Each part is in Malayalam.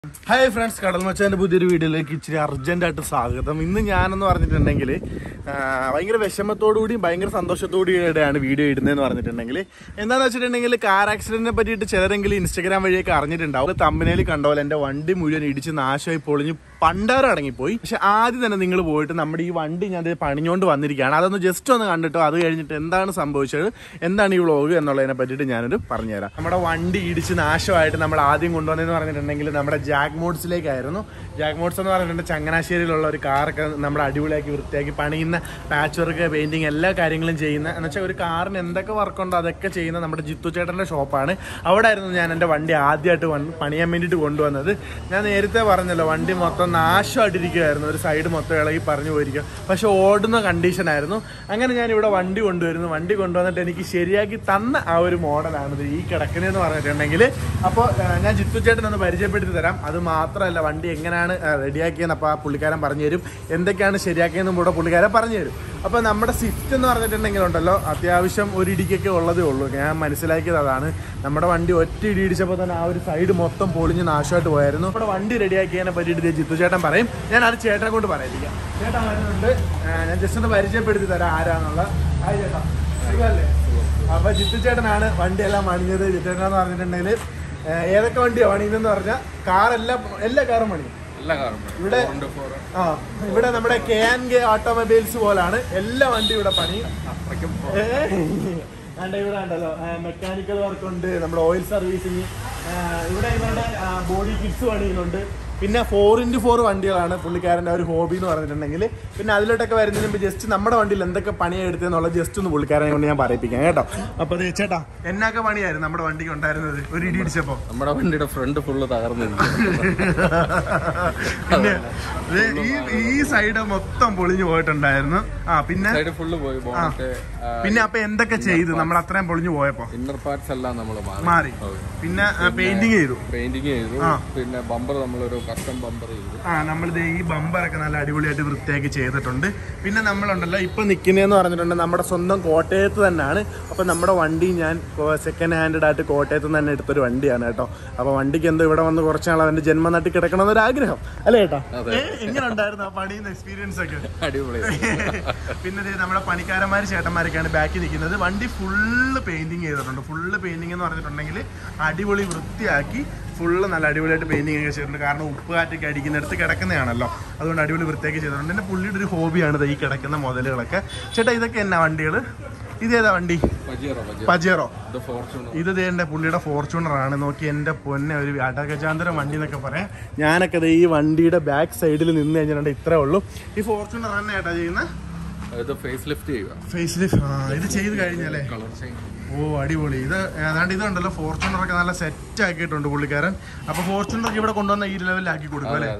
ഹായ് ഫ്രണ്ട്സ്, കടൽ മച്ചാൻ്റെ പുതിയൊരു വീഡിയോയിലേക്ക് ഇച്ചിരി അർജൻറ്റായിട്ട് സ്വാഗതം. ഇന്ന് ഞാനെന്ന് പറഞ്ഞിട്ടുണ്ടെങ്കിൽ ഭയങ്കര വിഷമത്തോടുകൂടിയും ഭയങ്കര സന്തോഷത്തോടുകൂടിയാണ് വീഡിയോ ഇടുന്നതെന്ന് പറഞ്ഞിട്ടുണ്ടെങ്കിൽ എന്താണെന്ന് വെച്ചിട്ടുണ്ടെങ്കിൽ കാർ ആക്സിഡന്റിനെ പറ്റിയിട്ട് ചിലരെങ്കിലും ഇൻസ്റ്റാഗ്രാം വഴിയൊക്കെ അറിഞ്ഞിട്ടുണ്ടാവും. തമ്പനയിൽ കണ്ടപോലെ എൻ്റെ വണ്ടി മുഴുവൻ ഇടിച്ച് നാശമായി പൊളിഞ്ഞ് പണ്ടാരം അടങ്ങിപ്പോയി. പക്ഷെ ആദ്യം തന്നെ നിങ്ങൾ പോയിട്ട് നമ്മുടെ ഈ വണ്ടി ഞാൻ പണിഞ്ഞുകൊണ്ട് വന്നിരിക്കുകയാണ്. അതൊന്ന് ജസ്റ്റ് ഒന്ന് കണ്ടിട്ടോ, അത് കഴിഞ്ഞിട്ട് എന്താണ് സംഭവിച്ചത്, എന്താണ് ഈ വ്ളോഗ് എന്നുള്ളതിനെ പറ്റിയിട്ട് ഞാനൊരു പറഞ്ഞുതരാം. നമ്മുടെ വണ്ടി ഇടിച്ച് നാശമായിട്ട് നമ്മൾ ആദ്യം കൊണ്ടുവന്നതെന്ന് പറഞ്ഞിട്ടുണ്ടെങ്കിൽ നമ്മുടെ ജാക്ക് മോഡ്സിലേക്കായിരുന്നു. ജാക്ക് മോഡ്സ് എന്ന് പറഞ്ഞിട്ടുണ്ടെങ്കിൽ ചങ്ങനാശ്ശേരിയിലുള്ള ഒരു കാറൊക്കെ നമ്മൾ അടിപൊളിയാക്കി വൃത്തിയാക്കി പണിയുന്ന, പാച്ച് വർക്ക്, പെയിന്റിങ് എല്ലാ കാര്യങ്ങളും ചെയ്യുന്ന, എന്ന് വെച്ചാൽ ഒരു കാറിന് എന്തൊക്കെ വർക്കുണ്ടോ അതൊക്കെ ചെയ്യുന്ന നമ്മുടെ ജിത്തു ചേട്ടൻ്റെ ഷോപ്പാണ്. അവിടെ ആയിരുന്നു ഞാൻ എൻ്റെ വണ്ടി ആദ്യമായിട്ട് പണിയാൻ വേണ്ടിയിട്ട് കൊണ്ടുവന്നത്. ഞാൻ നേരത്തെ പറഞ്ഞല്ലോ, വണ്ടി മൊത്തം നാശമായിട്ടിരിക്കുമായിരുന്നു, ഒരു സൈഡ് മൊത്തം ഇളകി പറഞ്ഞു പോയിരിക്കും. പക്ഷെ ഓടുന്ന കണ്ടീഷനായിരുന്നു. അങ്ങനെ ഞാൻ ഇവിടെ വണ്ടി കൊണ്ടുവരുന്നു. വണ്ടി കൊണ്ടുവന്നിട്ട് എനിക്ക് ശരിയാക്കി തന്ന ആ ഒരു മോഡലാണിത് ഈ കിടക്കുന്നതെന്ന് പറഞ്ഞിട്ടുണ്ടെങ്കിൽ. അപ്പോൾ ഞാൻ ജിത്തു ചേട്ടനൊന്ന് പരിചയപ്പെടുത്തി തരാം. അത് മാത്രമല്ല, വണ്ടി എങ്ങനെയാണ് റെഡിയാക്കിയെന്ന് അപ്പോൾ ആ പുള്ളിക്കാരൻ പറഞ്ഞു തരും, എന്തൊക്കെയാണ് ശരിയാക്കിയതെന്നും കൂടെ പുള്ളിക്കാരൻ പറഞ്ഞു തരും. അപ്പോൾ നമ്മുടെ സ്വിഫ്റ്റ് എന്ന് പറഞ്ഞിട്ടുണ്ടെങ്കിൽ ഉണ്ടല്ലോ, അത്യാവശ്യം ഒരു ഇടിക്കൊക്കെ ഉള്ളതേ ഉള്ളൂ. ഞാൻ മനസ്സിലാക്കിയത് അതാണ്. നമ്മുടെ വണ്ടി ഒറ്റ ഇടി ഇടിച്ചപ്പോൾ തന്നെ ആ ഒരു സൈഡ് മൊത്തം പൊളിഞ്ഞ് നാശമായിട്ട് പോയായിരുന്നു. നമ്മുടെ വണ്ടി റെഡിയാക്കിയതിനെ പറ്റിയിട്ട് ജിത്തു ചേട്ടൻ പറയും. ഞാൻ അത് ചേട്ടനെ കൊണ്ട് പറയിപ്പിക്കാം. ചേട്ടൻ വരുന്നുണ്ട്, ഞാൻ ജസ്റ്റ് ഒന്ന് പരിചയപ്പെടുത്തി തരാം ആരാന്നുള്ള. ഹായ് ചേട്ടാ, സുഖമല്ലേ? അപ്പോൾ ജിത്തു ചേട്ടനാണ് വണ്ടിയെല്ലാം പണിഞ്ഞത്. ജിത്തു ചേട്ടനെന്ന് പറഞ്ഞിട്ടുണ്ടെങ്കിൽ ഏതൊക്കെ വണ്ടിയാണ് പണിയുന്നതെന്ന് പറഞ്ഞാൽ എല്ലാ കാറും പണിയും. ഇവിടെ നമ്മുടെ KNK ഓട്ടോമൊബൈൽസ് പോലാണ് എല്ലാ വണ്ടി ഇവിടെ പണിയും. ഇവിടെ ഉണ്ടല്ലോ മെക്കാനിക്കൽ വർക്ക് ഉണ്ട്, നമ്മുടെ ഓയിൽ സർവീസിങ്, ഇവിടെ ഇവരുടെ ബോഡി കിറ്റ്സ് പണിയുന്നുണ്ട്. പിന്നെ 4x4 വണ്ടികളാണ് പുള്ളിക്കാരൻ്റെ ഒരു ഹോബി എന്ന് പറഞ്ഞിട്ടുണ്ടെങ്കിൽ. പിന്നെ അതിലോട്ടൊക്കെ വരുന്നതിന് മുമ്പ് ജസ്റ്റ് നമ്മുടെ വണ്ടിയിൽ എന്തൊക്കെ പണിയാണ് എടുത്തതെന്നുള്ളത് ജസ്റ്റ് ഒന്ന് പുള്ളിക്കാരനെ കൊണ്ട് ഞാൻ പറയിപ്പിക്കാം കേട്ടോ. അപ്പോൾ ചേട്ടാ, എന്നൊക്കെ പണിയായിരുന്നു നമ്മുടെ വണ്ടിക്ക് ഉണ്ടായിരുന്നത് ഒരു ഇടി ഇടിച്ചപ്പോൾ? നമ്മുടെ വണ്ടിയുടെ ഫ്രണ്ട് ഫുള്ള് തകർന്നിരിക്കും. പിന്നെ ഈ സൈഡ് മൊത്തം പൊളിഞ്ഞു പോയിട്ടുണ്ടായിരുന്നു. പിന്നെ ഫുള്ള് പോയി. പിന്നെ അപ്പൊ എന്തൊക്കെ ചെയ്തു നമ്മൾ അത്രയും പൊളിഞ്ഞു പോയപ്പോ? ഇന്നർ പാർട്സ് എല്ലാം നമ്മൾ മാറി. പിന്നെ പെയിന്റിങ് ചെയ്തു. പിന്നെ ബമ്പർ നമ്മളൊരു കസ്റ്റം ബമ്പർ ചെയ്തു. നമ്മളിത് ഈ ബമ്പറൊക്കെ നല്ല അടിപൊളിയായിട്ട് വൃത്തിയാക്കി ചെയ്തിട്ടുണ്ട്. പിന്നെ നമ്മളുണ്ടല്ലോ ഇപ്പൊ നിൽക്കുന്നതെന്ന് പറഞ്ഞിട്ടുണ്ടെങ്കിൽ നമ്മുടെ സ്വന്തം കോട്ടയത്ത് തന്നെയാണ്. അപ്പൊ നമ്മുടെ വണ്ടി ഞാൻ സെക്കൻഡ് ഹാൻഡഡ് ആയിട്ട് കോട്ടയത്ത് നിന്ന് തന്നെ എടുത്തൊരു വണ്ടിയാണ് കേട്ടോ. അപ്പൊ വണ്ടിക്ക് എന്തോ ഇവിടെ വന്ന് കുറച്ചാൾ അവന്റെ ജന്മനാട്ടിൽ കിടക്കണമെന്നൊരു ആഗ്രഹം അല്ലേ ചേട്ടാ? എങ്ങനെ ഉണ്ടായിരുന്നു ആ പണിയുന്ന എക്സ്പീരിയൻസ് ഒക്കെ? അടിപൊളി. പിന്നെ നമ്മുടെ പണിക്കാരന്മാർ ചേട്ടന്മാരൊക്കെയാണ് ബാക്കിൽ നിൽക്കുന്നത്. വണ്ടി ഫുള്ള് പെയിന്റിങ് ചെയ്തിട്ടുണ്ട്. ഫുള്ള് പെയിന്റിങ് എന്ന് പറഞ്ഞിട്ടുണ്ടെങ്കിൽ അടിപൊളി വൃത്തിയാക്കി ഫുള്ള് നല്ല അടിപൊളിയായിട്ട് പെയിന്റിങ് ഒക്കെ ചെയ്തിട്ടുണ്ട്. കാരണം ഉപ്പ് കാറ്റൊക്കെ അടിക്കുന്നിടത്ത് കിടക്കുന്നതാണല്ലോ, അതുകൊണ്ട് അടിപൊളി വൃത്തിയാക്കി ചെയ്തിട്ടുണ്ട്. എൻ്റെ പുള്ളിയുടെ ഒരു ഹോബിയാണ് ഈ കിടക്കുന്ന മുതലുകളൊക്കെ. ചേട്ടാ, ഇതൊക്കെ എന്നാ വണ്ടികൾ? ഇതേതാ വണ്ടി? പജേറോ. ഇത് എൻ്റെ പുള്ളിയുടെ ഫോർച്യൂണറാണ്. നോക്കി എൻ്റെ പൊന്നെ, ഒരു അടഗജാന്തരം വണ്ടി എന്നൊക്കെ പറയാം. ഞാനൊക്കെ ഈ വണ്ടിയുടെ ബാക്ക് സൈഡിൽ നിന്ന് കഴിഞ്ഞിട്ടുണ്ട്. ഇത്രേ ഉള്ളൂ. ഈ ഫോർച്യൂണർ തന്നെ ഏട്ടാ ചെയ്യുന്നത്? ഫേസ് ലിഫ്റ്റ് ചെയ്യുക. ഫേസ് ലിഫ്റ്റ് ഇത് ചെയ്ത് കഴിഞ്ഞാലേ? ഓ, അടിപൊളി. ഇത് ഏതാണ്ട് ഇതുണ്ടല്ലോ, ഫോർച്യൂണറൊക്കെ നല്ല സെറ്റ് ആക്കിയിട്ടുണ്ട് പുള്ളിക്കാരൻ. അപ്പൊ ഫോർച്യൂണർ ഇവിടെ കൊണ്ടുവന്ന ഈ ലെവലിലാക്കി കൊടുക്കും അല്ലേ?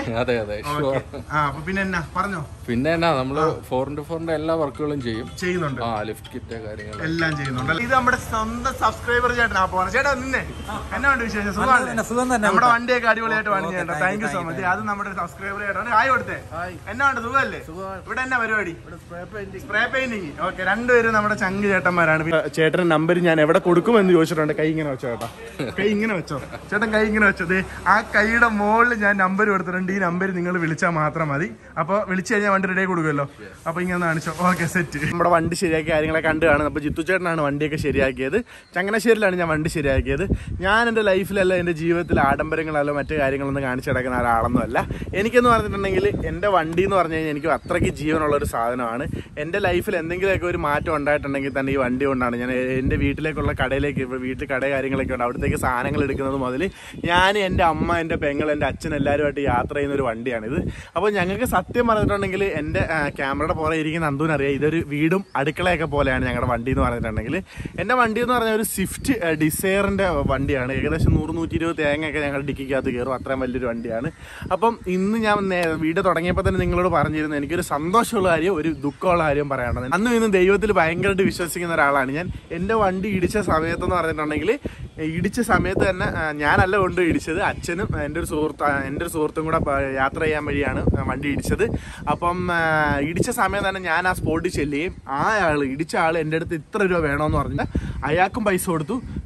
അപ്പൊ പിന്നെ എന്നാ പറഞ്ഞോ? പിന്നെ എന്നാ നമ്മള് 4x4 എല്ലാ വർക്കുകളും ചെയ്യുന്നുണ്ട്. ലിഫ്റ്റ് കിറ്റ് കാര്യങ്ങൾ എല്ലാം ചെയ്യുന്നുണ്ട്. ഇത് നമ്മുടെ സ്വന്തം സബ്സ്ക്രൈബർ ചേട്ടനാ പോണ. ചേട്ടാ, നിന്നെ എന്നാ ഉണ്ട് വിശേഷം? സുഖം തന്നെ. നമ്മുടെ വണ്ടിയൊക്കെ അടിപൊളിയായിട്ട് പണി ചെയ്യണ്ട. Thank you so much. അത് നമ്മുടെ സബ്സ്ക്രൈബർ ചേട്ടൻ. ഹായ് കൊടുത്തേ. എന്നാ ഉണ്ട്? സുഖമല്ലേ? ഇവിടെ എന്നാ പരിപാടി? Spray painting. ഓക്കെ, രണ്ടുപേരും നമ്മുടെ ചങ്ക് ചേട്ടന്മാരാണ്. ചേട്ടൻ നമ്പർ ഞാൻ എവിടെ കൊടുക്കുമെന്ന് ചോദിച്ചിട്ടുണ്ട്. കൈ ഇങ്ങനെ വെച്ചോ ചേട്ടാ, കൈ ഇങ്ങനെ വെച്ചോ ചേട്ടൻ, കൈ ഇങ്ങനെ വെച്ചത്. ആ കൈയുടെ മുകളിൽ ഞാൻ നമ്പർ കൊടുത്തിട്ടുണ്ട്. ഈ നമ്പർ നിങ്ങൾ വിളിച്ചാൽ മാത്രം മതി. അപ്പോൾ വിളിച്ചു കഴിഞ്ഞാൽ വണ്ടി റെഡി കൊടുക്കുമല്ലോ. അപ്പോൾ ഇങ്ങനെ കാണിച്ചോ. Okay, set. നമ്മുടെ വണ്ടി ശരിയാക്കിയ കാര്യങ്ങളൊക്കെ കണ്ടു കാണുന്നത്. അപ്പോൾ ജിത്തു ചേട്ടനാണ് വണ്ടിയൊക്കെ ശരിയാക്കിയത്. ചങ്ങനാശ്ശേരിയിലാണ് ഞാൻ വണ്ടി ശരിയാക്കിയത്. ഞാൻ എൻ്റെ ലൈഫിലല്ല, എൻ്റെ ജീവിതത്തിൽ ആഡംബരങ്ങളല്ലോ മറ്റു കാര്യങ്ങളൊന്നും കാണിച്ചു കിടക്കുന്ന ഒരാളൊന്നും അല്ല. എനിക്കെന്ന് പറഞ്ഞിട്ടുണ്ടെങ്കിൽ എൻ്റെ വണ്ടി എന്ന് പറഞ്ഞു കഴിഞ്ഞാൽ എനിക്ക് അത്രയ്ക്ക് ജീവനുള്ളൊരു സാധനമാണ്. എൻ്റെ ലൈഫിൽ എന്തെങ്കിലുമൊക്കെ ഒരു മാറ്റം ഉണ്ടായിട്ടുണ്ടെങ്കിൽ തന്നെ ഈ വണ്ടി കൊണ്ടാണ്. ഞാൻ എൻ്റെ വീട്ടിലേക്കുള്ള കടയിലേക്ക്, ഇപ്പോൾ വീട്ടിൽ കട കാര്യങ്ങളൊക്കെ ഉണ്ട്, അവിടത്തേക്ക് സാധനങ്ങൾ എടുക്കുന്നത് മുതൽ ഞാൻ, എൻ്റെ അമ്മ, എൻ്റെ പെങ്ങൾ, എൻ്റെ അച്ഛൻ എല്ലാവരുമായിട്ട് യാത്ര ചെയ്യുന്ന ഒരു വണ്ടിയാണിത്. അപ്പോൾ ഞങ്ങൾക്ക് സത്യം പറഞ്ഞിട്ടുണ്ടെങ്കിൽ എൻ്റെ ക്യാമറയുടെ പുറകെ ഇരിക്കുന്ന അന്തൂനറിയാം, ഇതൊരു വീടും അടുക്കളയൊക്കെ പോലെയാണ് ഞങ്ങളുടെ വണ്ടി എന്ന് പറഞ്ഞിട്ടുണ്ടെങ്കിൽ. എൻ്റെ വണ്ടി എന്ന് പറഞ്ഞാൽ ഒരു സ്വിഫ്റ്റ് ഡിസയറിൻ്റെ വണ്ടിയാണ്. ഏകദേശം 100-120 തേങ്ങയൊക്കെ ഞങ്ങൾ ഡിക്കിക്കകത്ത് കയറും. അത്രയും വലിയൊരു വണ്ടിയാണ്. അപ്പം ഇന്ന് ഞാൻ വീഡിയോ തുടങ്ങിയപ്പോൾ തന്നെ നിങ്ങളോട് പറഞ്ഞിരുന്നു, എനിക്കൊരു സന്തോഷമുള്ള കാര്യം, ഒരു ദുഃഖമുള്ള കാര്യം പറയാനുള്ളത്. അന്നും ഇന്നും ദൈവത്തിൽ ഭയങ്കരമായിട്ട് വിശ്വസിക്കുന്ന ഒരാളാണ് ഞാൻ. എൻ്റെ വണ്ടി ഇടിച്ച സമയത്തെന്ന് പറഞ്ഞിട്ടുണ്ടെങ്കിൽ, ഇടിച്ച സമയത്ത് തന്നെ ഞാനല്ല കൊണ്ട് ഇടിച്ചത്, അച്ഛനും എൻ്റെ ഒരു സുഹൃത്തും കൂടെ യാത്ര ചെയ്യാൻ വഴിയാണ് വണ്ടി ഇടിച്ചത്. അപ്പം ഇടിച്ച സമയം തന്നെ ഞാൻ ആ സ്പോട്ടിൽ ചെല്ലുകയും ഇടിച്ച ആൾ എൻ്റെ അടുത്ത് ഇത്ര രൂപ വേണമെന്ന് പറഞ്ഞിട്ട് അയാൾക്കും പൈസ കൊടുത്തു.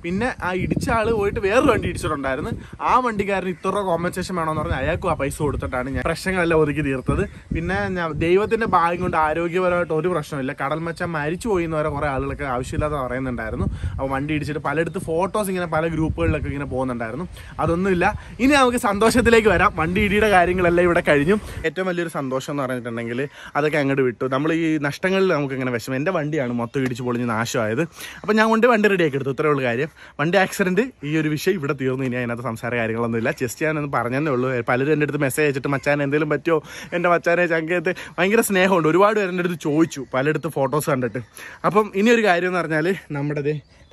പിന്നെ ആ ഇടിച്ച ആള് പോയിട്ട് വേറൊരു വണ്ടി ഇടിച്ചിട്ടുണ്ടായിരുന്നു. ആ വണ്ടിക്കാരന് ഇത്ര കോമ്പൻസേഷൻ വേണമെന്ന് പറഞ്ഞാൽ അയാൾക്കും ആ പൈസ കൊടുത്തിട്ടാണ് ഞാൻ പ്രശ്നങ്ങളെല്ലാം ഒതുക്കി തീർത്തത്. പിന്നെ ദൈവത്തിന്റെ ഭാഗ്യം കൊണ്ട് ആരോഗ്യപരമായിട്ട് ഒരു പ്രശ്നമില്ല. കടൽമച്ചാൻ മരിച്ചു പോയി എന്ന് വരെ കുറേ ആളുകളൊക്കെ ആവശ്യമില്ലാതെ പറയുന്നുണ്ടായിരുന്നു. അപ്പോൾ വണ്ടി ഇടിച്ചിട്ട് പലയിടത്ത് ഫോട്ടോസ് ഇങ്ങനെ പല ഗ്രൂപ്പുകളിലൊക്കെ ഇങ്ങനെ പോകുന്നുണ്ടായിരുന്നു. അതൊന്നുമില്ല. ഇനി നമുക്ക് സന്തോഷത്തിലേക്ക് വരാം. വണ്ടി ഇടിയുടെ കാര്യങ്ങളെല്ലാം ഇവിടെ കഴിഞ്ഞു. ഏറ്റവും വലിയൊരു സന്തോഷം എന്ന് പറഞ്ഞിട്ടുണ്ടെങ്കിൽ അതൊക്കെ അങ്ങോട്ട് വിട്ടു. നമ്മൾ ഈ നഷ്ടങ്ങളിൽ നമുക്ക് ഇങ്ങനെ വിഷമം. എൻ്റെ വണ്ടിയാണ് മൊത്തം ഇടിച്ച് പൊളിഞ്ഞ് നാശമായത്. അപ്പോൾ ഞാൻ കൊണ്ട് വണ്ടി റെഡിയാക്കി എടുത്തു. ഇത്രയേ ഉള്ളൂ കാര്യം. വണ്ടി ആക്സിഡൻറ്റ് ഈ ഒരു വിഷയം ഇവിടെ തീർന്നു. ഇനി അതിനകത്ത് സംസാര കാര്യങ്ങളൊന്നുമില്ല. ജസ്റ്റ് ഞാനൊന്ന് പറഞ്ഞതേ ഉള്ളൂ. പലരും എൻ്റെ അടുത്ത് മെസ്സേജ് അയച്ചിട്ട് മച്ചാൻ എന്തെങ്കിലും പറ്റുമോ, എൻ്റെ മച്ചാനെ ചങ്കയത്ത് ഭയങ്കര സ്നേഹമുണ്ട്. ഒരുപാട് പേര് എൻ്റെ അടുത്ത് ചോദിച്ചു പലയിടത്ത് ഫോട്ടോസ് കണ്ടിട്ട്. അപ്പം ഇനി ഒരു കാര്യം എന്ന് പറഞ്ഞാൽ നമ്മുടെ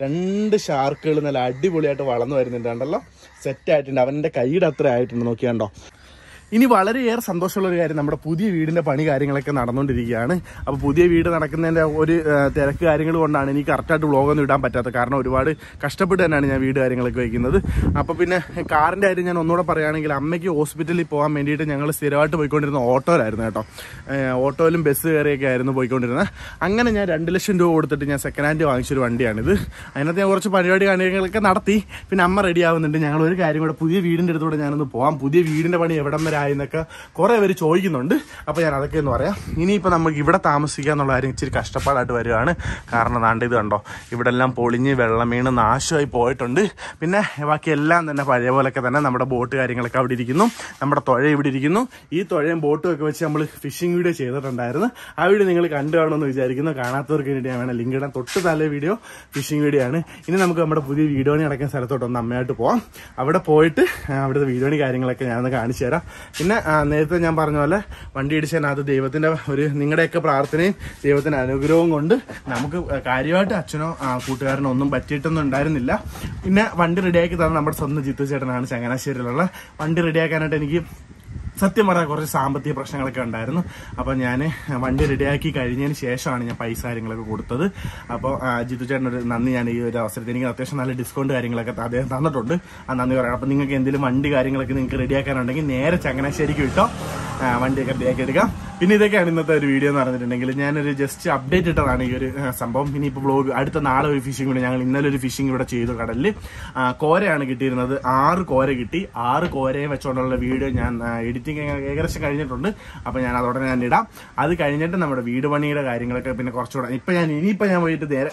2 ഷാർക്കുകൾ നല്ല അടിപൊളിയായിട്ട് വളർന്നു വരുന്നുണ്ട്. കണ്ടല്ലോ, സെറ്റായിട്ടുണ്ട്. അവൻ്റെ കൈയുടെ അത്ര ആയിട്ടുണ്ട്. നോക്കിയാണ്ടോ. ഇനി വളരെയേറെ സന്തോഷമുള്ളൊരു കാര്യം, നമ്മുടെ പുതിയ വീടിൻ്റെ പണി കാര്യങ്ങളൊക്കെ നടന്നുകൊണ്ടിരിക്കുകയാണ്. അപ്പോൾ പുതിയ വീട് നടക്കുന്നതിൻ്റെ ഒരു തിരക്ക് കാര്യങ്ങൾ കൊണ്ടാണ് എനിക്ക് കറക്റ്റായിട്ട് വ്ളോഗൊന്നും ഇടാൻ പറ്റാത്തത്. കാരണം ഒരുപാട് കഷ്ടപ്പെട്ട് തന്നെയാണ് ഞാൻ വീട് കാര്യങ്ങളൊക്കെ വയ്ക്കുന്നത്. അപ്പോൾ പിന്നെ കാറിൻ്റെ കാര്യം ഞാൻ ഒന്നുകൂടെ പറയുകയാണെങ്കിൽ, അമ്മയ്ക്ക് ഹോസ്പിറ്റലിൽ പോകാൻ വേണ്ടിയിട്ട് ഞങ്ങൾ സ്ഥിരമായിട്ട് പോയിക്കൊണ്ടിരുന്ന ഓട്ടോയിലായിരുന്നു കേട്ടോ. ഓട്ടോയിലും ബസ് കയറിയൊക്കെ ആയിരുന്നു പോയിക്കൊണ്ടിരുന്നത്. അങ്ങനെ ഞാൻ 2 ലക്ഷം രൂപ കൊടുത്തിട്ട് ഞാൻ സെക്കൻഡ് ഹാൻഡ് വാങ്ങിച്ചൊരു വണ്ടിയാണിത്. അതിനകത്ത് ഞാൻ കുറച്ച് പരിപാടി കാര്യങ്ങളൊക്കെ നടത്തി. പിന്നെ അമ്മ റെഡി ആവുന്നുണ്ട്. ഞങ്ങൾ ഒരു കാര്യം കൂടെ, പുതിയ വീടിൻ്റെ അടുത്തൂടെ ഞാനൊന്ന് പോകാം. പുതിയ വീടിൻ്റെ പണി എവിടം വരെ എന്നൊക്കെ കുറേ പേര് ചോദിക്കുന്നുണ്ട്. അപ്പോൾ ഞാൻ അതൊക്കെ ഒന്ന് പറയാം. ഇനിയിപ്പോൾ നമുക്ക് ഇവിടെ താമസിക്കുക എന്നുള്ള കാര്യം ഇച്ചിരി കഷ്ടപ്പാടായിട്ട് വരികയാണ്. കാരണം നാണ്ട് ഇത് കണ്ടോ, ഇവിടെ എല്ലാം പൊളിഞ്ഞ് വെള്ളം വീണ് നാശമായി പോയിട്ടുണ്ട്. പിന്നെ ബാക്കി എല്ലാം തന്നെ പഴയ പോലൊക്കെ തന്നെ നമ്മുടെ ബോട്ട് കാര്യങ്ങളൊക്കെ അവിടെ ഇരിക്കുന്നു. നമ്മുടെ തുഴ ഇവിടെ ഇരിക്കുന്നു. ഈ തുഴയും ബോട്ടും ഒക്കെ വെച്ച് നമ്മൾ ഫിഷിംഗ് വീഡിയോ ചെയ്തിട്ടുണ്ടായിരുന്നു. ആ വീഡിയോ നിങ്ങൾ കണ്ടു കാണുമെന്ന് വിചാരിക്കുന്നു. കാണാത്തവർക്ക് വേണ്ടി ഞാൻ വേണം ലിങ്ക് ഇടാൻ. തൊട്ട് തലേ വീഡിയോ ഫിഷിംഗ് വീഡിയോ ആണ്. ഇനി നമുക്ക് നമ്മുടെ പുതിയ വീഡിയോ പണി നടക്കുന്ന സ്ഥലത്തോട്ടൊന്ന് അമ്മയായിട്ട് പോവാം. അവിടെ പോയിട്ട് അവിടുത്തെ വീഡിയോ പണി കാര്യങ്ങളൊക്കെ ഞാനൊന്ന് കാണിച്ചു തരാം. പിന്നെ നേരത്തെ ഞാൻ പറഞ്ഞ പോലെ വണ്ടി ഇടിച്ചതിനകത്ത് ദൈവത്തിൻ്റെ നിങ്ങളുടെയൊക്കെ പ്രാർത്ഥനയും ദൈവത്തിൻ്റെ അനുഗ്രഹവും കൊണ്ട് നമുക്ക് കാര്യമായിട്ട് അച്ഛനോ കൂട്ടുകാരനോ ഒന്നും പറ്റിയിട്ടൊന്നും ഉണ്ടായിരുന്നില്ല. പിന്നെ വണ്ടി റെഡിയാക്കി തന്നെ നമ്മുടെ സ്വന്തം ജിത്തു ചേട്ടനാണ് ചങ്ങനാശ്ശേരിയിലുള്ള. വണ്ടി റെഡിയാക്കാനായിട്ട് എനിക്ക് സത്യം പറഞ്ഞാൽ കുറച്ച് സാമ്പത്തിക പ്രശ്നങ്ങളൊക്കെ ഉണ്ടായിരുന്നു. അപ്പോൾ ഞാൻ വണ്ടി റെഡിയാക്കി കഴിഞ്ഞതിന് ശേഷമാണ് ഞാൻ പൈസ കാര്യങ്ങളൊക്കെ കൊടുത്തത്. അപ്പോൾ ജിത്തു ചേട്ടനൊരു നന്ദി ഞാൻ ഈ ഒരു അവസരത്തിൽ, എനിക്ക് അത്യാവശ്യം നല്ല ഡിസ്കൗണ്ട് കാര്യങ്ങളൊക്കെ അദ്ദേഹം തന്നിട്ടുണ്ട്. ആ നന്ദി പറയാം. അപ്പോൾ നിങ്ങൾക്ക് എന്തെങ്കിലും വണ്ടി കാര്യങ്ങളൊക്കെ നിങ്ങൾക്ക് റെഡിയാക്കാനുണ്ടെങ്കിൽ നേരെ ചങ്ങനാശ്ശേരിക്ക് വിട്ടോ, വണ്ടിയൊക്കെ റെഡിയാക്കി എടുക്കാം. പിന്നെ ഇതൊക്കെയാണ് ഇന്നത്തെ ഒരു വീഡിയോ എന്ന് പറഞ്ഞിട്ടുണ്ടെങ്കിൽ ഞാനൊരു ജസ്റ്റ് അപ്ഡേറ്റ് ഇട്ടതാണ് ഈ ഒരു സംഭവം. ഇനിയിപ്പോൾ വ്ളോഗ് അടുത്ത നാളെ ഒരു ഫിഷിംഗ് കൂടി, ഞങ്ങൾ ഇന്നലെ ഒരു ഫിഷിംഗ് ഇവിടെ ചെയ്തു കടലിൽ. കോരയാണ് കിട്ടിയിരുന്നത്. 6 കോര കിട്ടി. 6 കോരയെ വെച്ചുകൊണ്ടുള്ള വീഡിയോ ഞാൻ എഡിറ്റിംഗ് ഏകദേശം കഴിഞ്ഞിട്ടുണ്ട്. അപ്പോൾ ഞാൻ അതോടെ ഞാൻ ഇടാം. അത് കഴിഞ്ഞിട്ട് നമ്മുടെ വീട് പണിയുടെ കാര്യങ്ങളൊക്കെ പിന്നെ കുറച്ചുകൂടെ ഇനിയിപ്പോൾ ഞാൻ പോയിട്ട് നേരെ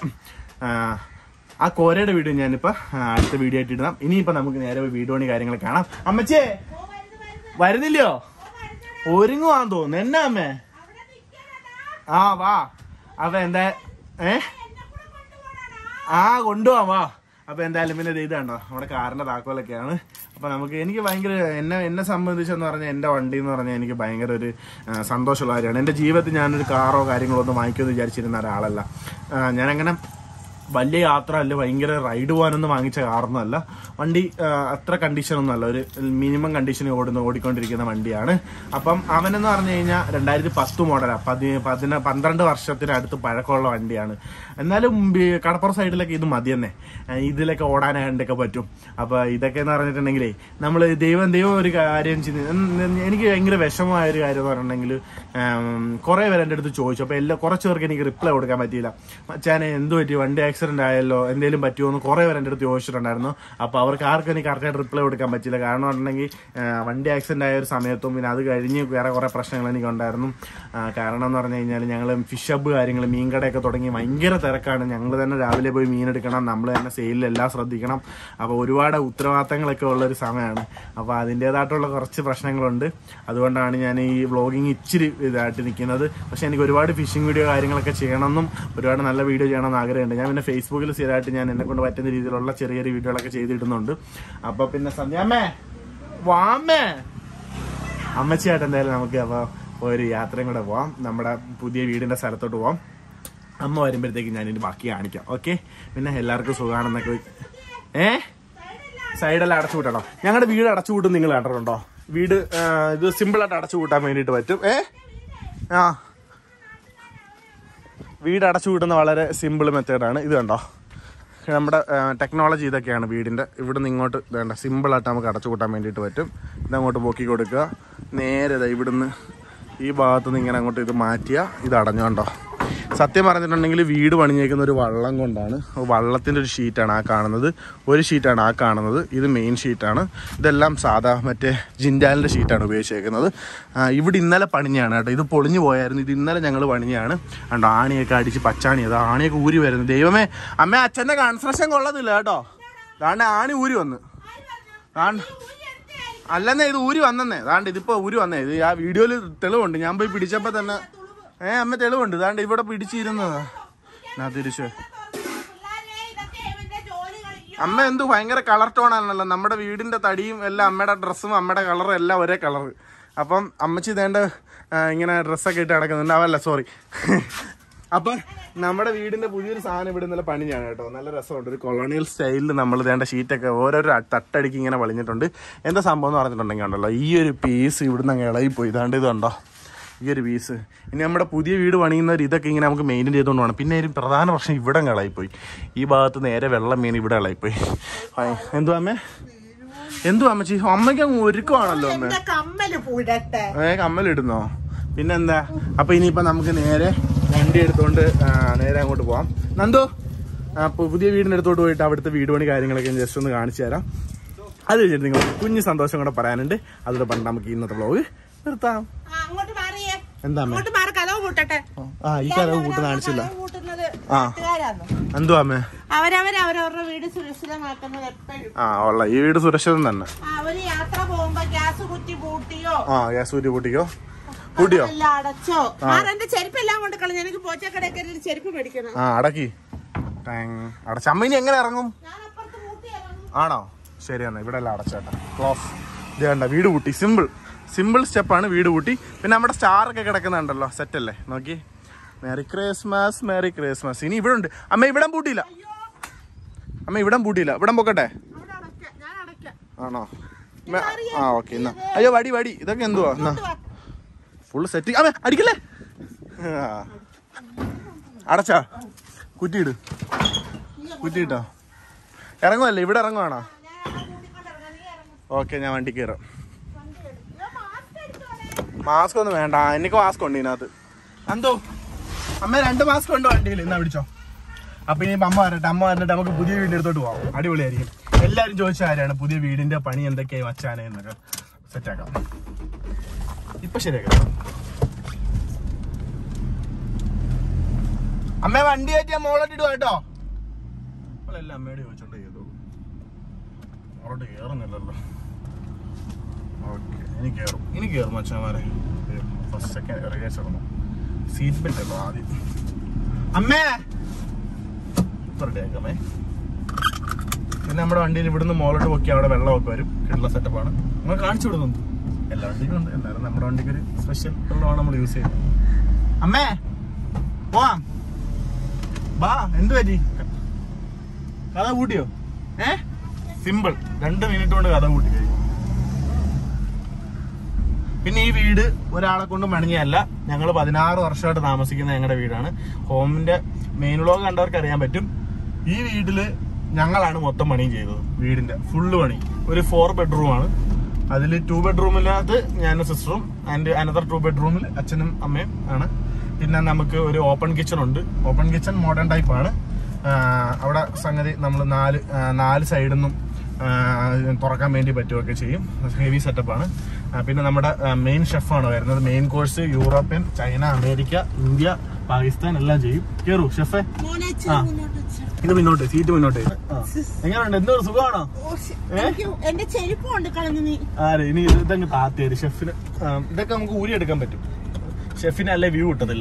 ആ കോരയുടെ വീഡിയോ ഞാനിപ്പോൾ അടുത്ത വീഡിയോ ആയിട്ട് ഇടാം. ഇനിയിപ്പോൾ നമുക്ക് നേരെ വീട് പണി കാര്യങ്ങൾ കാണാം. അമ്മച്ചേ വരുന്നില്ലയോ? ഒരുങ്ങുവാന്ന് തോന്നുന്നു. എന്നാ അമ്മേ? ആ വാ. അപ്പൊ എന്താ കൊണ്ടുപോവാം വാ. അപ്പൊ എന്തായാലും പിന്നെ ഇത് കണ്ടോ, നമ്മുടെ കാറിന്റെ താക്കോലൊക്കെയാണ്. അപ്പൊ എനിക്ക് ഭയങ്കര എന്നെ സംബന്ധിച്ചെന്ന് പറഞ്ഞാൽ എൻ്റെ വണ്ടി എന്ന് പറഞ്ഞാൽ എനിക്ക് ഭയങ്കര ഒരു സന്തോഷമുള്ള കാര്യമാണ്. എൻ്റെ ജീവിതത്തിൽ ഞാനൊരു കാറോ കാര്യങ്ങളോ ഒന്നും വാങ്ങിക്കുമെന്ന് വിചാരിച്ചിരുന്ന ഒരാളല്ല. ഞാനങ്ങനെ വലിയ യാത്ര അല്ല, ഭയങ്കര റൈഡ് പോകാനൊന്നും വാങ്ങിച്ച കാറൊന്നും അല്ല. വണ്ടി അത്ര കണ്ടീഷനൊന്നും അല്ല, ഒരു മിനിമം കണ്ടീഷനിൽ ഓടിക്കൊണ്ടിരിക്കുന്ന വണ്ടിയാണ്. അപ്പം അവനെന്ന് പറഞ്ഞു കഴിഞ്ഞാൽ 2010 മോഡലാണ്. 12 വർഷത്തിനടുത്ത് പഴക്കമുള്ള വണ്ടിയാണ്. എന്നാലും കടപ്പുറം സൈഡിലൊക്കെ ഇത് മതി തന്നെ, ഇതിലൊക്കെ ഓടാനായിട്ടൊക്കെ പറ്റും. അപ്പോൾ ഇതൊക്കെ എന്ന് പറഞ്ഞിട്ടുണ്ടെങ്കിലേ നമ്മൾ ദൈവം ഒരു കാര്യം എനിക്ക് ഭയങ്കര വിഷമമായ ഒരു കാര്യം എന്ന് പറഞ്ഞിട്ടുണ്ടെങ്കിൽ, കുറേ പേര് എൻ്റെ അടുത്ത് ചോദിച്ചു. അപ്പോൾ കുറച്ച് പേർക്ക് എനിക്ക് റിപ്ലൈ കൊടുക്കാൻ പറ്റിയില്ല. മച്ചാനെ എന്ത് പറ്റി, വണ്ടി ആക്സിഡന്റ് ആയല്ലോ, എന്തെങ്കിലും പറ്റുമോ എന്ന് കുറേ പേര് എൻ്റെ അടുത്ത് ചോദിച്ചിട്ടുണ്ടായിരുന്നു. അപ്പോൾ അവർക്ക് ആർക്കും എനിക്ക് കറക്റ്റായിട്ട് റിപ്ലൈ കൊടുക്കാൻ പറ്റില്ല. കാരണം പറഞ്ഞിട്ടുണ്ടെങ്കിൽ വണ്ടി ആക്സിഡന്റ് ആയ ഒരു സമയത്തും പിന്നെ അത് കഴിഞ്ഞ് വേറെ കുറേ പ്രശ്നങ്ങൾ എനിക്കുണ്ടായിരുന്നു. കാരണം എന്ന് പറഞ്ഞു കഴിഞ്ഞാൽ ഞങ്ങൾ ഫിഷ് ഹബ്ബ് കാര്യങ്ങൾ, മീൻകടയൊക്കെ തുടങ്ങി ഭയങ്കര തിരക്കാണ്. ഞങ്ങൾ തന്നെ രാവിലെ പോയി മീനെടുക്കണം, നമ്മൾ തന്നെ സെയിലെല്ലാം ശ്രദ്ധിക്കണം. അപ്പോൾ ഒരുപാട് ഉത്തരവാദിത്തങ്ങളൊക്കെ ഉള്ളൊരു സമയമാണ്. അപ്പോൾ അതിൻ്റേതായിട്ടുള്ള കുറച്ച് പ്രശ്നങ്ങളുണ്ട്. അതുകൊണ്ടാണ് ഞാൻ ഈ വ്ളോഗിങ് ഇച്ചിരി ഇതായിട്ട് നിൽക്കുന്നത്. പക്ഷേ എനിക്ക് ഒരുപാട് ഫിഷിംഗ് വീഡിയോ കാര്യങ്ങളൊക്കെ ചെയ്യണമെന്നും ഒരുപാട് നല്ല വീഡിയോ ചെയ്യണമെന്ന് ആഗ്രഹമുണ്ട്. ഞാൻ പിന്നെ ഫേസ്ബുക്കിൽ സ്ഥിരമായിട്ട് ഞാൻ എന്നെക്കൊണ്ട് പറ്റുന്ന രീതിയിലുള്ള ചെറിയ ചെറിയ വീഡിയോകളൊക്കെ ചെയ്തിടുന്നുണ്ട്. അപ്പോൾ പിന്നെ സന്ധ്യാമ്മേ വാമ്മേ അമ്മച്ചിയായിട്ട് എന്തായാലും നമുക്ക് അപ്പോൾ ഒരു യാത്രയും കൂടെ പോവാം. നമ്മുടെ പുതിയ വീടിൻ്റെ സ്ഥലത്തോട്ട് പോവാം. അമ്മ വരുമ്പോഴത്തേക്ക് ഞാനിനി ബാക്കി കാണിക്കാം. ഓക്കെ, പിന്നെ എല്ലാവർക്കും സുഖമാണെന്നൊക്കെ. സൈഡെല്ലാം അടച്ചു കൂട്ടണോ? ഞങ്ങളുടെ വീട് അടച്ചു കൂട്ടും നിങ്ങൾ കണ്ടിട്ടുണ്ടോ? വീട് ഇത് സിമ്പിളായിട്ട് അടച്ചു കൂട്ടാൻ വേണ്ടിയിട്ട് പറ്റും. വീട് അടച്ചു കൂട്ടുന്ന വളരെ സിമ്പിൾ മെത്തേഡാണ്. ഇത് കണ്ടോ, നമ്മുടെ ടെക്നോളജി ഇതൊക്കെയാണ് വീടിൻ്റെ. ഇവിടെ നിന്ന് ഇങ്ങോട്ട് വേണ്ട സിമ്പിളായിട്ട് നമുക്ക് അടച്ചു കൂട്ടാൻ വേണ്ടിയിട്ട് പറ്റും. ഇതങ്ങോട്ട് പൊക്കി കൊടുക്കുക, നേരെ ഇവിടുന്ന് ഈ ഭാഗത്തുനിന്ന് ഇങ്ങനെ അങ്ങോട്ട് ഇത് മാറ്റിയാൽ ഇത് അടഞ്ഞോണ്ടോ. സത്യം പറഞ്ഞിട്ടുണ്ടെങ്കിൽ വീട് പണിഞ്ഞേക്കുന്ന ഒരു വള്ളം കൊണ്ടാണ്. വള്ളത്തിൻ്റെ ഒരു ഷീറ്റാണ് ആ കാണുന്നത്, ഒരു ഷീറ്റാണ് ആ കാണുന്നത്. ഇത് മെയിൻ ഷീറ്റാണ്. ഇതെല്ലാം സാധാ മറ്റേ ജിൻഡാലിൻ്റെ ഷീറ്റാണ് ഉപയോഗിച്ചേക്കുന്നത്. ഇവിടെ ഇന്നലെ പണിഞ്ഞാണ് കേട്ടോ. ഇത് പൊളിഞ്ഞു പോയായിരുന്നു. ഇത് ഇന്നലെ ഞങ്ങൾ പണിഞ്ഞാണ്. കണ്ടോ ആണിയൊക്കെ അടിച്ച് പച്ചാണി, അത് ആണിയൊക്കെ ഊരി വരുന്നു. ദൈവമേ അമ്മ അച്ഛൻ്റെ കൺസ്ട്രക്ഷൻ കൊള്ളത്തില്ല കേട്ടോ. അതാണ്ട് ആണി ഊരി വന്ന് അല്ലെന്നേ ഇത് ഊരി വന്നെന്നേ. അതാണ്ട് ഇതിപ്പോൾ ഊരി വന്നേ. ഇത് ആ വീഡിയോയിൽ തെളിവുണ്ട്. ഞാൻ പോയി പിടിച്ചപ്പോൾ തന്നെ അമ്മ തെളിവുണ്ട്. ഇതാണ്ട് ഇവിടെ പിടിച്ചിരുന്നതാ. ഞാൻ തിരിച്ചു അമ്മ എന്ത് ഭയങ്കര കളർ ടോണാണല്ലോ. നമ്മുടെ വീടിന്റെ തടിയും എല്ലാം അമ്മയുടെ ഡ്രസ്സും അമ്മയുടെ കളറും എല്ലാം ഒരേ കളറ്. അപ്പം അമ്മച്ചി ഇതേണ്ട ഇങ്ങനെ ഡ്രസ്സൊക്കെ ഇട്ട് നടക്കുന്നുണ്ട്. അവല്ല സോറി. അപ്പം നമ്മുടെ വീടിന്റെ പുതിയൊരു സാധനം ഇവിടെ ഇന്നലെ പണിഞ്ഞാണ് കേട്ടോ. നല്ല രസമുണ്ട്. ഒരു കൊളോണിയൽ സ്റ്റൈലിൽ നമ്മൾ ഇതേണ്ട ഷീറ്റൊക്കെ ഓരോരോ തട്ടടിക്ക് ഇങ്ങനെ വലിഞ്ഞിട്ടുണ്ട്. എന്താ സംഭവം എന്ന് പറഞ്ഞിട്ടുണ്ടെങ്കിൽ ഉണ്ടല്ലോ, ഈ ഒരു പീസ് ഇവിടുന്ന് അങ്ങ് ഇളകിപ്പോയി. ഇതാണ്ട് ഇതുണ്ടോ ഈ ഒരു പീസ്. ഇനി നമ്മുടെ പുതിയ വീട് പണിയുന്നവർ ഇതൊക്കെ ഇങ്ങനെ നമുക്ക് മെയിൻറ്റെയിൻ ചെയ്തുകൊണ്ട് വേണം. പിന്നെ ഒരു പ്രധാന പ്രശ്നം ഇവിടെ ഇളകിപ്പോയി. ഈ ഭാഗത്ത് നേരെ വെള്ളം മീൻ ഇവിടെ ഇളകിപ്പോയി. എന്തുവാ അമ്മേ? എന്തുവാ അമ്മച്ചി? അമ്മയ്ക്ക് അങ്ങ് ഒരുക്കമാണല്ലോ അമ്മ. കമ്മലിടുന്നോ? പിന്നെന്താ. അപ്പൊ ഇനിയിപ്പോ നമുക്ക് നേരെ വണ്ടി എടുത്തോണ്ട് നേരെ അങ്ങോട്ട് പോവാം. നന്ദു പുതിയ വീടിന്റെ അടുത്തോട്ട് പോയിട്ട് അവിടുത്തെ വീട് പണി കാര്യങ്ങളൊക്കെ ജസ്റ്റ് ഒന്ന് കാണിച്ചു തരാം. അത് കഴിഞ്ഞിട്ട് നിങ്ങൾ കുഞ്ഞു സന്തോഷം കൂടെ പറയാനുണ്ട്. അതോടെ പറഞ്ഞിട്ട് നമുക്ക് ഇന്നത്തെ വ്ളോഗ് നിർത്താം. എന്താ ഈ കഥവ് കൂട്ട് കാണിച്ചില്ല. എന്തുവാ അമ്മേ? അവരവരുടെ വീട് സുരക്ഷിതമാക്കുന്നത് എപ്പോഴും ഉള്ള ഈ വീട് സുരക്ഷിതം തന്നെ. അവര് യാത്ര പോകുമ്പോ ഗ്യാസ് കുറ്റി പൂട്ടിയോ ഗ്യാസ് കുറ്റി പൂട്ടിയോ പൂട്ടിയോ അടച്ചോ? എന്റെ ചെരുപ്പെല്ലാം കൊണ്ട് കളഞ്ഞു. എനിക്ക് പോച്ചക്കടയൊക്കെ ചെരുപ്പ് മേടിക്കണം. അടക്കി അടച്ച. അമ്മ ഇനി എങ്ങനെ ഇറങ്ങും? ആണോ? ശരിയെന്നാ ഇവിടെ എല്ലാം അടച്ചേട്ടാ. ക്ലോസ്. ഇത് വേണ്ട, വീട് പൂട്ടി. സിമ്പിൾ സ്റ്റെപ്പാണ് വീട് കൂട്ടി. പിന്നെ നമ്മുടെ സ്റ്റാറൊക്കെ കിടക്കുന്നുണ്ടല്ലോ, സെറ്റല്ലേ? നോക്കി. Merry Christmas, merry Christmas. ഇനി ഇവിടെ ഉണ്ട്. അമ്മ ഇവിടം പൂട്ടിയില്ല. അമ്മ ഇവിടം പൂട്ടിയില്ല. ഇവിടം പൊക്കട്ടെ? ആണോ? ഓക്കെ. എന്നാ അയ്യോ വടി ഇതൊക്കെ എന്തുവാ? എന്നാ ഫുള്ള് സെറ്റ്. അമ്മ അടിക്കല്ലേ? അടച്ചാ? കുറ്റിയിട്ടോ? ഇറങ്ങുമല്ലേ? ഇവിടെ ഇറങ്ങുവാണോ? ഓക്കെ, ഞാൻ വണ്ടി കയറാം. മാസ്ക് ഒന്നും വേണ്ട, എനിക്ക് മാസ്ക് ഉണ്ട് ഇതിനകത്ത്. എന്തോ അമ്മ 2 മാസ്ക് ഉണ്ട് വണ്ടിയിൽ. എന്നാ പിടിച്ചോ. അപ്പൊ ഇനി അമ്മ വരട്ടെ. അമ്മ വന്നിട്ട് നമുക്ക് പുതിയ വീടിന്റെ അടുത്തോട്ട് പോവാം. അടിപൊളിയായിരിക്കും. എല്ലാരും ചോദിച്ച കാര്യമാണ് പുതിയ വീടിന്റെ പണി എന്തൊക്കെയായി വച്ചാനെ എന്നൊക്കെ. സെറ്റാക്കാം. ഇപ്പൊ ശരിയാക്കാം. അമ്മ വണ്ടി കയറ്റിയാ മോളോട്ടിട്ട് കേട്ടോ. നമ്മളെല്ലാം അമ്മയോട് ചോദിച്ചോണ്ട് ചെയ്തോളൂ. മോളോട്ട് കേറുന്നില്ലല്ലോ. ഓക്കെ, ഇനി കയറും മച്ചാമാരെ. ഫസ്റ്റ് സെക്കൻഡ് റിവേഴ്സ് ഇടണം. സീറ്റ് ബെൽറ്റ് ഉണ്ടോ ആദ്യം? അമ്മേ ഇപ്പൊ റെഡിയാക്കാമേ. പിന്നെ നമ്മുടെ വണ്ടിയിൽ ഇവിടുന്ന് മോളോട്ട് പൊക്കി അവിടെ വെള്ളമൊക്കെ വരും. കിട്ടുള്ള സെറ്റപ്പാണ്. നമ്മൾ കാണിച്ചു വിടുന്നുണ്ട്. എല്ലാ വണ്ടിക്കും ഉണ്ട്. എന്നാലും നമ്മുടെ വണ്ടിക്ക് ഒരു സ്പെഷ്യൽ വെള്ളമാണ് നമ്മൾ യൂസ് ചെയ്യുന്നത്. അമ്മേ പോവാം. ബാ. എന്ത് പറ്റി? കഥ കൂട്ടിയോ? സിമ്പിൾ. 2 മിനിറ്റ് കൊണ്ട് കഥ കൂട്ടി കഴിയും. പിന്നെ ഈ വീട് ഒരാളെ കൊണ്ട് പണിഞ്ഞല്ല. ഞങ്ങൾ 16 വർഷമായിട്ട് താമസിക്കുന്ന ഞങ്ങളുടെ വീടാണ്. ഹോമിന്റെ മെയിൻ വ്ലോഗ് കണ്ടവർക്ക് അറിയാൻ പറ്റും. ഈ വീട്ടില് ഞങ്ങളാണ് മൊത്തം പണിയും ചെയ്തത്. വീടിന്റെ ഫുള്ള് പണി. ഒരു 4 ബെഡ്റൂമാണ്. അതിൽ 2 ബെഡ്റൂമിനകത്ത് ഞാനും സിസ്റ്ററും ആൻഡ് അനദർ 2 ബെഡ്റൂമിൽ അച്ഛനും അമ്മയും ആണ്. പിന്നെ നമുക്ക് ഒരു ഓപ്പൺ കിച്ചൺ ഉണ്ട്. ഓപ്പൺ കിച്ചൺ മോഡേൺ ടൈപ്പ് ആണ്. അവിടെ സംഗതി നമ്മൾ 4 സൈഡിൽ നിന്നും തുറക്കാൻ വേണ്ടി പറ്റുകയൊക്കെ ചെയ്യും. ഹെവി സെറ്റപ്പാണ്. പിന്നെ നമ്മുടെ മെയിൻ ഷെഫാണ് വരുന്നത്. Main course European, China, America, India, Pakistan എല്ലാം ചെയ്യും. കേറൂ ഷെഫേ. ഇത് മുന്നോട്ട്, സീറ്റ് മുന്നോട്ട്. എങ്ങനെയുണ്ട്? എന്തോ സുഖമാണോ? എന്റെ ചെരുപ്പ് കൊണ്ട് കളഞ്ഞു നീ. ഇനി ഇതങ്ങ് താത്തേര് ഷെഫിന്. ഇതൊക്കെ നമുക്ക് ഊരിയെടുക്കാൻ പറ്റും. ഷെഫിന് അല്ലേ വ്യൂ കിട്ടത്തില്ല.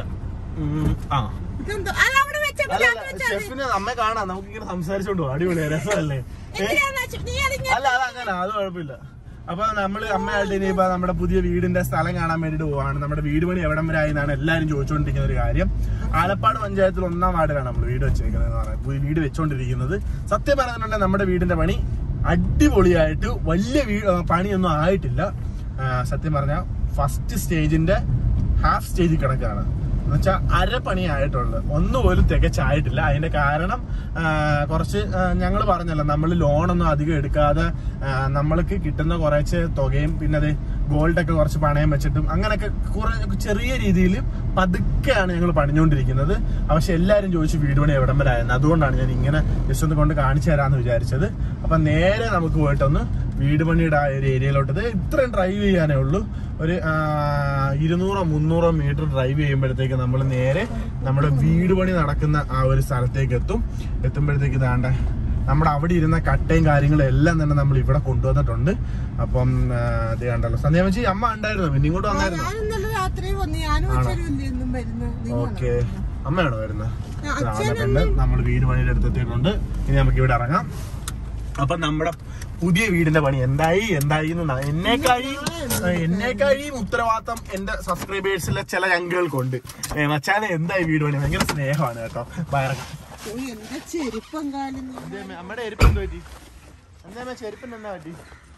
ഷെഫിന് നമ്മെ കാണാം. നമുക്ക് ഇങ്ങനെ സംസാരിച്ചോണ്ട് പോവാം. അടിപൊളിയാ, രസമല്ലേ? അല്ല അതങ്ങനെ, അത് കുഴപ്പമില്ല. അപ്പൊ നമ്മള് അമ്മയായിട്ട് ഇനിയിപ്പോ നമ്മുടെ പുതിയ വീടിന്റെ സ്ഥലം കാണാൻ വേണ്ടിട്ട് പോവാണ്. നമ്മുടെ വീട് പണി എവിടം വരെ ആയെന്നാണ് എല്ലാരും ചോദിച്ചുകൊണ്ടിരിക്കുന്ന ഒരു കാര്യം. ആലപ്പാട് പഞ്ചായത്തിൽ 1ാം വാർഡിലാണ് നമ്മൾ വീട് വെച്ചേക്കുന്നത്. വീട് വെച്ചോണ്ടിരിക്കുന്നത്. സത്യം പറഞ്ഞിട്ടുണ്ടെങ്കിൽ നമ്മുടെ വീടിന്റെ പണി അടിപൊളിയായിട്ട് വലിയ പണിയൊന്നും ആയിട്ടില്ല. സത്യം പറഞ്ഞാൽ ഫസ്റ്റ് സ്റ്റേജിന്റെ ഹാഫ് സ്റ്റേജിൽ കിടക്കാണ്. എന്നുവെച്ചാൽ അരപ്പണിയായിട്ടുള്ളത്, ഒന്നുപോലും തികച്ചായിട്ടില്ല. അതിന്റെ കാരണം കുറച്ച് ഞങ്ങൾ പറഞ്ഞല്ലോ, നമ്മൾ ലോണൊന്നും അധികം എടുക്കാതെ നമ്മൾക്ക് കിട്ടുന്ന കുറച്ച് തുകയും പിന്നെ അത് ഗോൾഡൊക്കെ കുറച്ച് പണയം വെച്ചിട്ടും അങ്ങനെയൊക്കെ ചെറിയ രീതിയിൽ പതുക്കെയാണ് ഞങ്ങൾ പണിഞ്ഞുകൊണ്ടിരിക്കുന്നത്. പക്ഷെ എല്ലാവരും ചോദിച്ചു വീട് പണി എവിടം വരെ ആയിരുന്നു. അതുകൊണ്ടാണ് ഞാൻ ഇങ്ങനെ ജസ്റ്റ് ഒന്ന് കൊണ്ട് കാണിച്ചു തരാമെന്ന് വിചാരിച്ചത്. അപ്പം നേരെ നമുക്ക് പോയിട്ടൊന്ന് വീട് പണിയുടെ ആ ഒരു ഏരിയയിലോട്ട്, ഇത്രയും ഡ്രൈവ് ചെയ്യാനേ ഉള്ളൂ, ഒരു 200-300 മീറ്റർ ഡ്രൈവ് ചെയ്യുമ്പോഴത്തേക്ക് നമ്മൾ നേരെ നമ്മുടെ വീട് പണി നടക്കുന്ന ആ ഒരു സ്ഥലത്തേക്ക് എത്തുമ്പോഴത്തേക്ക് ഇതാണ്ട് നമ്മുടെ അവിടെ ഇരുന്ന കട്ടയും കാര്യങ്ങളും എല്ലാം തന്നെ നമ്മൾ ഇവിടെ കൊണ്ടുവന്നിട്ടുണ്ട്. അപ്പം അത് കണ്ടല്ലോ. സന്ധ്യാമച്ചി അമ്മ ഉണ്ടായിരുന്നു, പിന്നെ ഇങ്ങോട്ട് വന്നായിരുന്നു. ഓക്കെ, അമ്മയാണോ വരുന്നത്? നമ്മൾ വീട് പണിയുടെ അടുത്തെത്തിയിട്ടുണ്ട്. ഇനി നമുക്ക് ഇവിടെ ഇറങ്ങാം. അപ്പൊ നമ്മുടെ പുതിയ വീടിന്റെ പണി എന്തായി എന്നേക്കാളും ഉത്തരവാദിത്തം എന്റെ സബ്സ്ക്രൈബേഴ്സിലെ ചില ചങ്കുകൾക്കുണ്ട്. മച്ചാനെ എന്തായി വീട് പണി? ഭയങ്കര സ്നേഹമാണ് കേട്ടോ. അമ്മയുടെ ചെരുപ്പ് എന്ത് പറ്റി? എന്താ ചെരുപ്പിന് എന്നാ പറ്റി?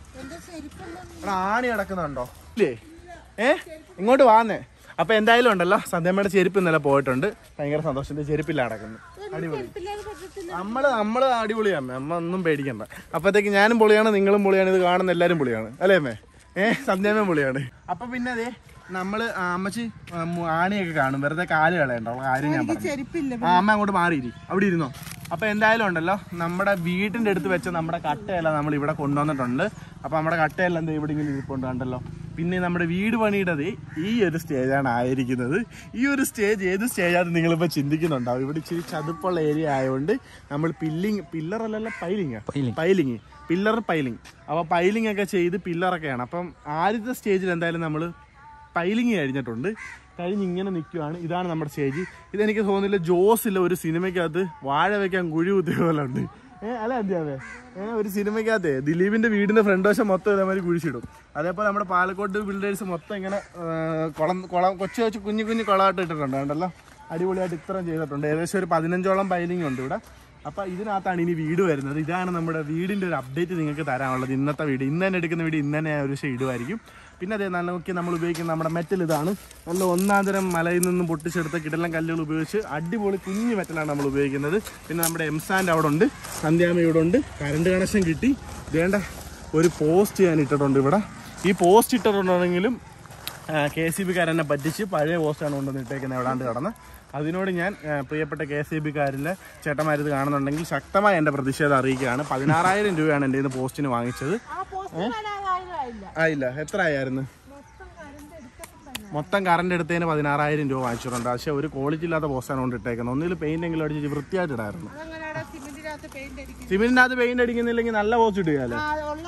ആണി കിടക്കുന്നുണ്ടോ? ഇല്ലേ? ഇങ്ങോട്ട് വാന്നേ. അപ്പൊ എന്തായാലും ഉണ്ടല്ലോ, സന്ധ്യമ്മയുടെ ചെരുപ്പ് ഇന്നലെ പോയിട്ടുണ്ട്. ഭയങ്കര സന്തോഷത്തിന്റെ ചെരുപ്പില്ല നടക്കുന്നു. അടിപൊളി. നമ്മള് അടിപൊളിയാണ്, അമ്മ ഒന്നും പേടിക്കണ്ട. അപ്പത്തേക്ക് ഞാനും പൊളിയാണ്, നിങ്ങളും പൊളിയാണ്, ഇത് കാണുന്ന എല്ലാരും പൊളിയാണ്, അല്ലേ അമ്മേ? സന്ധ്യാമ്മ പൊളിയാണ്. അപ്പൊ പിന്നെ അതെ നമ്മള് അമ്മച്ചി ആണിയൊക്കെ കാണും, വെറുതെ കാല് കളയണ്ടോ കാര്യം ഞാൻ പറഞ്ഞു. അമ്മ അങ്ങോട്ട് മാറിയിരി, അവിടെ ഇരുന്നോ. അപ്പൊ എന്തായാലും ഉണ്ടല്ലോ, നമ്മുടെ വീടിന്റെ അടുത്ത് വെച്ച നമ്മുടെ കട്ടയെല്ലാം നമ്മൾ ഇവിടെ കൊണ്ടുവന്നിട്ടുണ്ട്. അപ്പൊ നമ്മുടെ കട്ടയെല്ലാം എന്താ ഇവിടെ ഇങ്ങനെ ഇരിപ്പുണ്ട് കണ്ടല്ലോ. പിന്നെ നമ്മുടെ വീട് പണിയുടെ ഈ ഒരു സ്റ്റേജാണ് ആയിരിക്കുന്നത്. ഈ ഒരു സ്റ്റേജ് ഏത് സ്റ്റേജാണ് നിങ്ങളിപ്പോൾ ചിന്തിക്കുന്നുണ്ടാവും. ഇവിടെ ഇച്ചിരി ചതുപ്പുള്ള ഏരിയ ആയതുകൊണ്ട് നമ്മൾ പില്ലറല്ലല്ലോ പൈലിങ്. അപ്പോൾ പൈലിംഗ് ഒക്കെ ചെയ്ത് പില്ലറൊക്കെയാണ്. അപ്പം ആദ്യത്തെ സ്റ്റേജിൽ എന്തായാലും നമ്മൾ പൈലിങ് കഴിഞ്ഞിങ്ങനെ നിൽക്കുകയാണ്. ഇതാണ് നമ്മുടെ സ്റ്റേജ്. ഇതെനിക്ക് തോന്നുന്നില്ല ജോസില്ല ഒരു സിനിമയ്ക്കകത്ത് വാഴ വെക്കാൻ കുഴി കുത്തിയ പോലെ ഉണ്ട്. അല്ല അധ്യാപേ, ഒരു സിനിമയ്ക്കകത്ത് ദിലീപിന്റെ വീടിന്റെ ഫ്രണ്ട് വശം മൊത്തം ഇതേമാതിരി കുഴിച്ചിടും. അതേപോലെ നമ്മുടെ പാലക്കോട്ട് ബിൽഡേഴ്സ് മൊത്തം ഇങ്ങനെ കൊച്ചു കുഞ്ഞു കുളമായിട്ട് ഇട്ടിട്ടുണ്ട് കണ്ടല്ലോ. അടിപൊളിയായിട്ട് ഇത്രയും ചെയ്തിട്ടുണ്ട്. ഏകദേശം ഒരു 15ഓളം പൈലിംഗ് ഉണ്ട് ഇവിടെ. അപ്പം ഇതിനകത്താണ് ഇനി വീട് വരുന്നത്. ഇതാണ് നമ്മുടെ വീടിൻ്റെ ഒരു അപ്ഡേറ്റ് നിങ്ങൾക്ക് തരാനുള്ളത്. ഇന്നത്തെ വീട് ഇന്ന് തന്നെ എടുക്കുന്ന വീട് ഇന്ന് തന്നെ ഒരു ഇടുമായിരിക്കും. പിന്നെ അതേ നല്ല നോക്കി നമ്മൾ ഉപയോഗിക്കുന്ന നമ്മുടെ മെറ്റൽ ഇതാണ്. നല്ല ഒന്നാന്തരം മലയിൽ നിന്നും പൊട്ടിച്ചെടുത്ത കിടലം കല്ലുകൾ ഉപയോഗിച്ച് അടിപൊളി കുഞ്ഞു മെറ്റലാണ് നമ്മൾ ഉപയോഗിക്കുന്നത്. പിന്നെ നമ്മുടെ എംസാൻഡ് അവിടെ ഉണ്ട്, സന്ധ്യാമ ഇവിടെ ഉണ്ട്. കറണ്ട് കണക്ഷൻ കിട്ടി. വേണ്ട ഒരു പോസ്റ്റ് ഞാൻ ഇട്ടിട്ടുണ്ട് ഇവിടെ. ഈ പോസ്റ്റ് ഇട്ടിട്ടുണ്ടെങ്കിലും KCB-കാരനെ പറ്റിച്ച് പഴയ പോസ്റ്റാണ് കൊണ്ടുവന്ന് ഇട്ടേക്കുന്നത് എവിടാണ്ട് കിടന്ന്. അതിനോട് ഞാൻ പ്രിയപ്പെട്ട KCB-കാരിലെ ചേട്ടന്മാരിത് കാണുന്നുണ്ടെങ്കിൽ ശക്തമായ എൻ്റെ പ്രതിഷേധം അറിയിക്കുകയാണ്. 16,000 രൂപയാണ് എൻ്റെ ഇന്ന് പോസ്റ്റിന് വാങ്ങിച്ചത്. ആയില്ല, എത്ര ആയിരുന്നു? മൊത്തം കറണ്ട് എടുത്തതിന് 16,000 രൂപ വാങ്ങിച്ചിട്ടുണ്ട്. പക്ഷെ ഒരു ക്വാളിറ്റി ഇല്ലാത്ത പോസ്റ്റാണ് കൊണ്ട് ഇട്ടേക്കുന്നത്. ഒന്നിൽ പെയിന്റെങ്കിലും അടിച്ച് വൃത്തിയായിട്ട് ഇടായിരുന്നു. സിമെന്റിനകത്ത് പെയിന്റ് അടിക്കുന്നില്ലെങ്കിൽ നല്ല പോസ്റ്റ് ഇടുകയല്ലേ?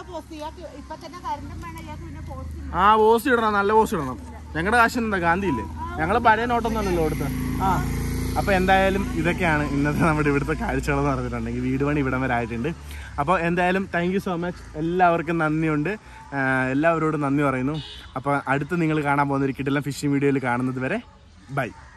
ആ പോസ്റ്റ് ഇടണം, നല്ല പോസ്റ്റ് ഇടണം. ഞങ്ങളുടെ കാശ് എന്താ ഗാന്ധിയില്ലേ? ഞങ്ങൾ പഴയ നോട്ടൊന്നുമല്ലല്ലോ കൊടുത്ത. അപ്പോൾ എന്തായാലും ഇതൊക്കെയാണ് ഇന്നത്തെ നമ്മുടെ ഇവിടുത്തെ കാഴ്ചകളെന്ന് പറഞ്ഞിട്ടുണ്ടെങ്കിൽ വീട് പണി ഇവിടം വരെ ആയിട്ടുണ്ട്. അപ്പോൾ എന്തായാലും താങ്ക് യു സോ മച്ച്. എല്ലാവർക്കും നന്ദിയുണ്ട്, എല്ലാവരോടും നന്ദി പറയുന്നു. അപ്പോൾ അടുത്ത് നിങ്ങൾ കാണാൻ പോകുന്ന ഒരു കിടിലൻ ഫിഷിംഗ് വീഡിയോയിൽ കാണുന്നത് വരെ ബൈ.